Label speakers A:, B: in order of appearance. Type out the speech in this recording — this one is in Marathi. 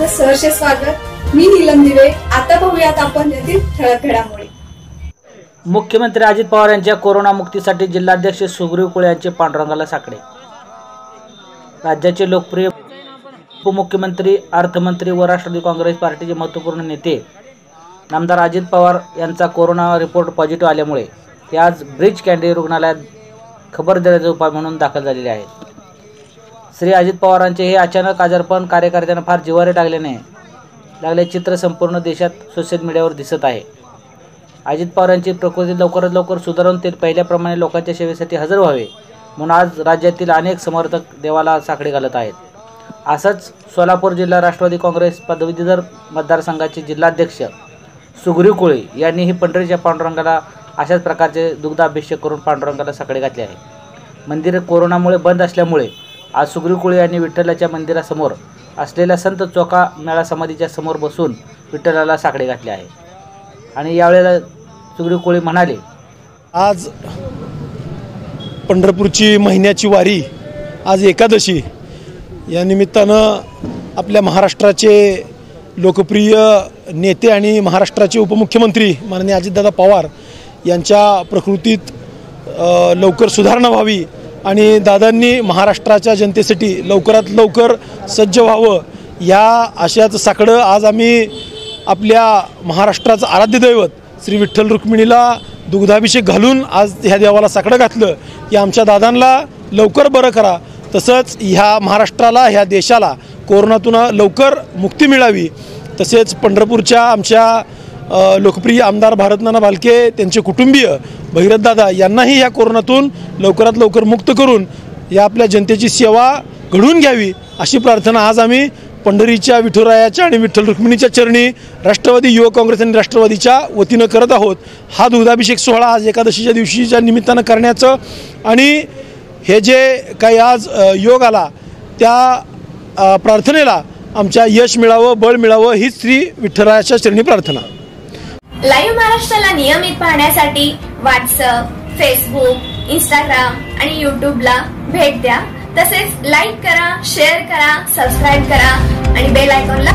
A: आपलं सहर्ष स्वागत। मी नीलम दिवे। आता पाहूयात आपण यातील ठळक घडामोडी।
B: मुख्यमंत्री अजित पवार यांच्या कोरोना मुक्तीसाठी जिल्हाध्यक्ष सुग्रीव कुळे यांचे पांडुरंगाला साकडे। राज्याचे लोकप्रिय उपमुख्यमंत्री, अर्थमंत्री व राष्ट्रवादी काँग्रेस पार्टीचे महत्त्वपूर्ण नेते नामदार अजित पवार यांचा कोरोना रिपोर्ट पॉझिटिव्ह आल्यामुळे ते आज ब्रीच कँडी रुग्णालयात खबरदारीचा उपाय म्हणून दाखल झालेले आहेत। श्री अजित पवारांचे हे अचानक आजारपण कार्यकर्त्यांना फार जिव्हारी लागले चित्र संपूर्ण देशात सोशल मीडियावर दिसत आहे। अजित पवार यांची प्रकृती लवकरात लवकर सुधारून ते पहिल्याप्रमाणे लोकांच्या सेवेसाठी हजर व्हावे म्हणून आज राज्यातील अनेक समर्थक देवाला साकडे घालत आहेत। असंच सोलापूर जिल्हा राष्ट्रवादी काँग्रेस पदवीधर मतदारसंघाचे जिल्हाध्यक्ष सुग्रीव कुळे यांनीही पंढरीच्या पांडुरंगाला अशाच प्रकारचे दुग्धाभिषेक करून पांडुरंगाला साकडे घातले आहे। मंदिर कोरोनामुळे बंद असल्यामुळे आज सुग्रीव कुळे यांनी विठ्ठलाच्या मंदिरासमोर असलेल्या संत चोका मेळा समाधीच्या समोर बसून विठ्ठलाला साकडे घातले आहे। आणि यावेळेला सुग्रीव कुळे म्हणाले,
C: आज पंढरपूरची महिन्याची वारी, आज एकादशी, या निमित्तानं आपल्या महाराष्ट्राचे लोकप्रिय नेते आणि महाराष्ट्राचे उपमुख्यमंत्री माननीय अजितदादा पवार यांच्या प्रकृतीत लवकर सुधारणा व्हावी आणि दादांनी महाराष्ट्राच्या जनतेसाठी लवकरात लवकर सज्ज व्हावं, या आशयाचं साकडं आज आम्ही आपल्या महाराष्ट्राचं आराध्य दैवत श्री विठ्ठल रुक्मिणीला दुग्धाभिषेक घालून आज ह्या देवाला साकडं घातलं की आमच्या दादांना लवकर बरं करा, तसंच ह्या महाराष्ट्राला, ह्या देशाला कोरोनातून लवकर मुक्ती मिळावी। तसेच पंढरपूरच्या आमच्या लोकप्रिय आमदार भारतनाना भालके, त्यांचे कुटुंबीय भगीरथदादा यांनाही ह्या कोरोनातून लवकरात लवकर मुक्त करून या आपल्या जनतेची सेवा घडवून घ्यावी अशी प्रार्थना आज आम्ही पंढरीच्या विठुरायाच्या आणि विठ्ठल रुक्मिणीच्या चरणी राष्ट्रवादी युवक काँग्रेस आणि राष्ट्रवादीच्या वतीनं करत आहोत। हा दुग्धाभिषेक सोहळा आज एकादशीच्या दिवशीच्या निमित्तानं करण्याचं आणि हे जे काही आज योग आला त्या प्रार्थनेला आमच्या यश मिळावं, बळ मिळावं, हीच श्री विठ्ठलाच्या चरणी प्रार्थना।
D: लाईव्ह महाराष्ट्राला नियमित पाहण्यासाठी व्हॉट्सअप, फेसबुक, इंस्टाग्राम आणि यूट्यूबला भेट द्या। तसेच लाईक करा, शेअर करा, सबस्क्राईब करा आणि बेल आयकॉनला